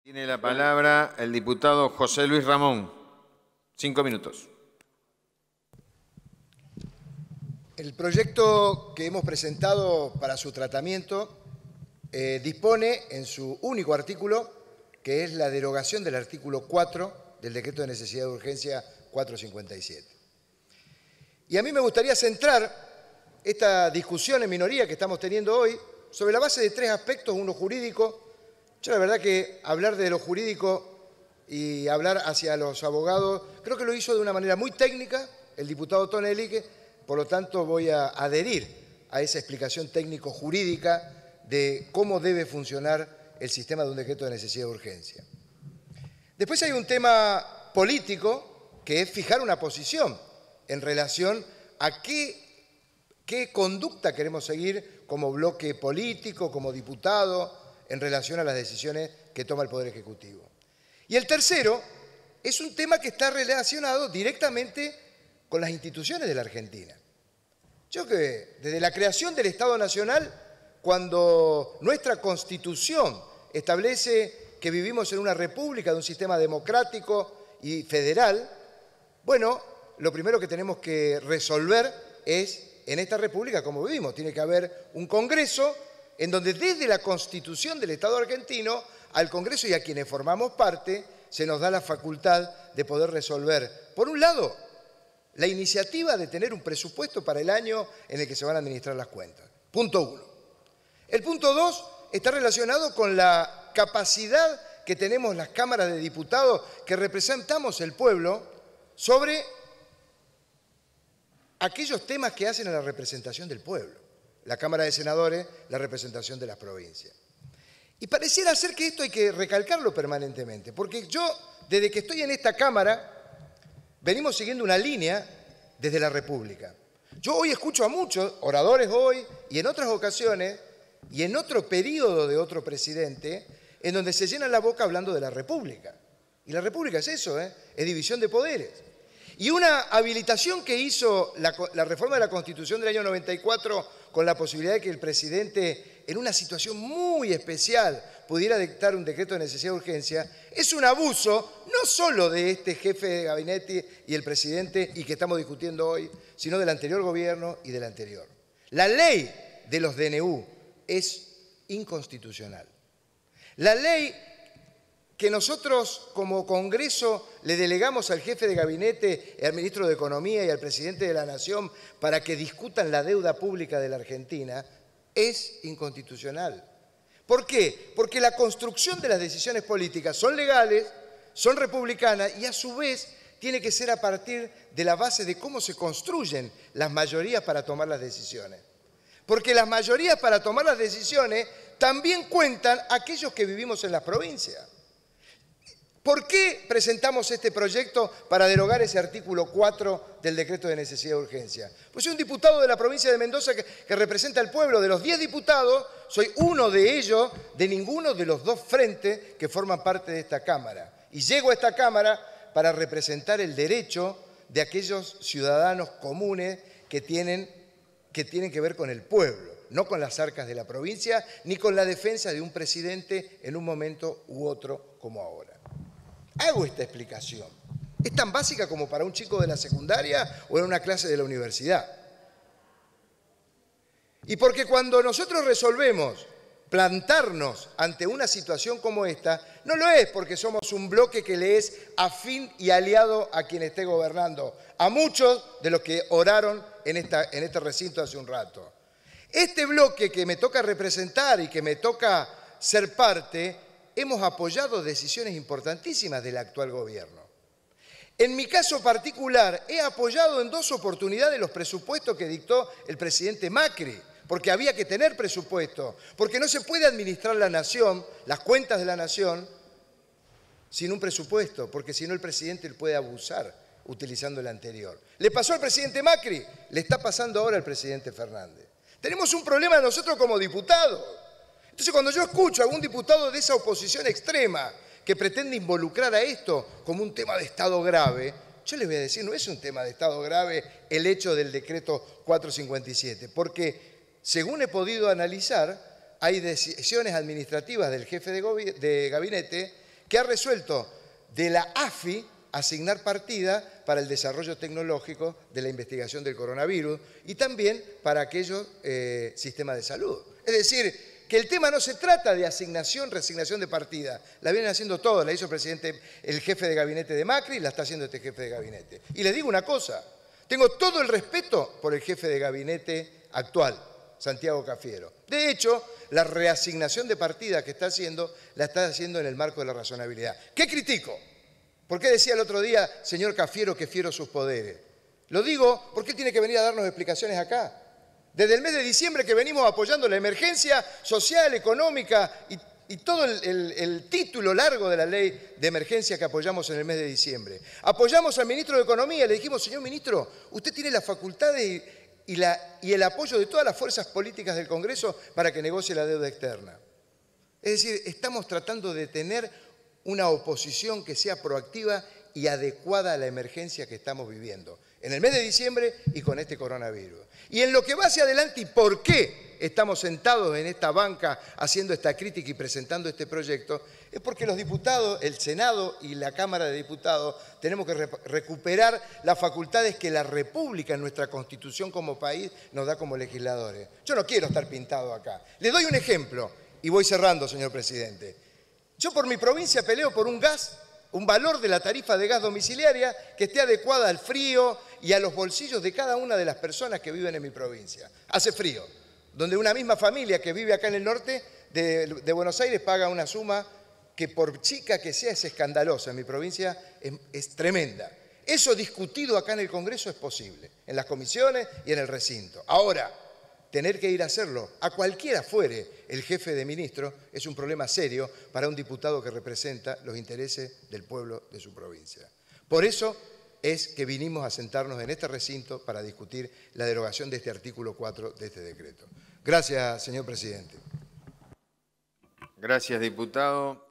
Tiene la palabra el diputado José Luis Ramón. 5 minutos. El proyecto que hemos presentado para su tratamiento dispone en su único artículo, que es la derogación del artículo 4 del Decreto de Necesidad de Urgencia 457. Y a mí me gustaría centrar esta discusión en minoría que estamos teniendo hoy sobre la base de 3 aspectos, uno jurídico. Yo la verdad que hablar de lo jurídico y hablar hacia los abogados, creo que lo hizo de una manera muy técnica el diputado Tonelli, por lo tanto voy a adherir a esa explicación técnico-jurídica de cómo debe funcionar el sistema de un decreto de necesidad de urgencia. Después hay un tema político que es fijar una posición en relación a qué conducta queremos seguir como bloque político, como diputado, en relación a las decisiones que toma el Poder Ejecutivo. Y el tercero es un tema que está relacionado directamente con las instituciones de la Argentina. Yo que desde la creación del Estado Nacional, cuando nuestra Constitución establece que vivimos en una república de un sistema democrático y federal, bueno, lo primero que tenemos que resolver es, en esta república, cómo vivimos. Tiene que haber un Congreso en donde desde la Constitución del Estado argentino, al Congreso y a quienes formamos parte, se nos da la facultad de poder resolver, por un lado, la iniciativa de tener un presupuesto para el año en el que se van a administrar las cuentas. Punto 1. El punto 2 está relacionado con la capacidad que tenemos las cámaras de diputados que representamos el pueblo sobre aquellos temas que hacen a la representación del pueblo. La Cámara de Senadores, la representación de las provincias. Y pareciera ser que esto hay que recalcarlo permanentemente, porque yo, desde que estoy en esta Cámara, venimos siguiendo una línea desde la República. Yo hoy escucho a muchos oradores hoy y en otras ocasiones y en otro periodo de otro presidente, en donde se llenan la boca hablando de la República. Y la República es eso, es división de poderes. Y una habilitación que hizo la reforma de la Constitución del año 94 con la posibilidad de que el presidente, en una situación muy especial, pudiera dictar un decreto de necesidad de urgencia, es un abuso no solo de este jefe de gabinete y el presidente y que estamos discutiendo hoy, sino del anterior gobierno y del anterior. La ley de los DNU es inconstitucional. La ley que nosotros como Congreso le delegamos al jefe de gabinete, al ministro de Economía y al presidente de la Nación para que discutan la deuda pública de la Argentina, es inconstitucional. ¿Por qué? Porque la construcción de las decisiones políticas son legales, son republicanas y a su vez tiene que ser a partir de la base de cómo se construyen las mayorías para tomar las decisiones. Porque las mayorías para tomar las decisiones también cuentan aquellos que vivimos en las provincias. ¿Por qué presentamos este proyecto para derogar ese artículo 4 del decreto de necesidad de urgencia? Pues soy un diputado de la provincia de Mendoza que representa al pueblo. De los 10 diputados, soy uno de ellos, de ninguno de los 2 frentes que forman parte de esta Cámara. Y llego a esta Cámara para representar el derecho de aquellos ciudadanos comunes que tienen que ver con el pueblo, no con las arcas de la provincia, ni con la defensa de un presidente en un momento u otro como ahora. Hago esta explicación. Es tan básica como para un chico de la secundaria o en una clase de la universidad. Y porque cuando nosotros resolvemos plantarnos ante una situación como esta, no lo es porque somos un bloque que le es afín y aliado a quien esté gobernando, a muchos de los que oraron en este recinto hace un rato. Este bloque que me toca representar y que me toca ser parte, hemos apoyado decisiones importantísimas del actual gobierno. En mi caso particular, he apoyado en 2 oportunidades los presupuestos que dictó el presidente Macri, porque había que tener presupuesto, porque no se puede administrar la nación, las cuentas de la nación, sin un presupuesto, porque si no el presidente puede abusar utilizando el anterior. ¿Le pasó al presidente Macri? Le está pasando ahora al presidente Fernández. Tenemos un problema nosotros como diputados. Entonces, cuando yo escucho a algún diputado de esa oposición extrema que pretende involucrar a esto como un tema de Estado grave, yo les voy a decir, no es un tema de Estado grave el hecho del decreto 457, porque, según he podido analizar, hay decisiones administrativas del jefe de gabinete que ha resuelto de la AFI asignar partida para el desarrollo tecnológico de la investigación del coronavirus y también para aquellos sistemas de salud. Es decir, que el tema no se trata de asignación, reasignación de partida. La vienen haciendo todos, la hizo el jefe de gabinete de Macri, la está haciendo este jefe de gabinete. Y les digo una cosa, tengo todo el respeto por el jefe de gabinete actual, Santiago Cafiero. De hecho, la reasignación de partida que está haciendo, la está haciendo en el marco de la razonabilidad. ¿Qué critico? ¿Por qué decía el otro día, señor Cafiero, que fiero sus poderes? Lo digo porque él tiene que venir a darnos explicaciones acá. Desde el mes de diciembre que venimos apoyando la emergencia social, económica y todo el título largo de la ley de emergencia que apoyamos en el mes de diciembre. Apoyamos al ministro de Economía, le dijimos, señor ministro, usted tiene la facultad y el apoyo de todas las fuerzas políticas del Congreso para que negocie la deuda externa. Es decir, estamos tratando de tener una oposición que sea proactiva y adecuada a la emergencia que estamos viviendo en el mes de diciembre y con este coronavirus. Y en lo que va hacia adelante y por qué estamos sentados en esta banca haciendo esta crítica y presentando este proyecto, es porque los diputados, el Senado y la Cámara de Diputados, tenemos que recuperar las facultades que la República en nuestra Constitución como país nos da como legisladores. Yo no quiero estar pintado acá. Les doy un ejemplo y voy cerrando, señor presidente. Yo por mi provincia peleo por un gas, un valor de la tarifa de gas domiciliaria que esté adecuada al frío y a los bolsillos de cada una de las personas que viven en mi provincia. Hace frío, donde una misma familia que vive acá en el norte de Buenos Aires paga una suma que por chica que sea es escandalosa. En mi provincia es tremenda. Eso discutido acá en el Congreso es posible, en las comisiones y en el recinto. Ahora, tener que ir a hacerlo, a cualquiera fuere el jefe de ministro, es un problema serio para un diputado que representa los intereses del pueblo de su provincia. Por eso es que vinimos a sentarnos en este recinto para discutir la derogación de este artículo 4 de este decreto. Gracias, señor presidente. Gracias, diputado.